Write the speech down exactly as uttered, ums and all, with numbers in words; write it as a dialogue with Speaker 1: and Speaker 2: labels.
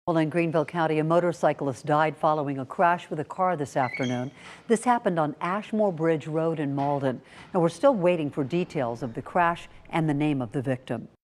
Speaker 1: Well, in Greenville County, a motorcyclist died following a crash with a car this afternoon. This happened on Ashmore Bridge Road in Malden. Now, we're still waiting for details of the crash and the name of the victim.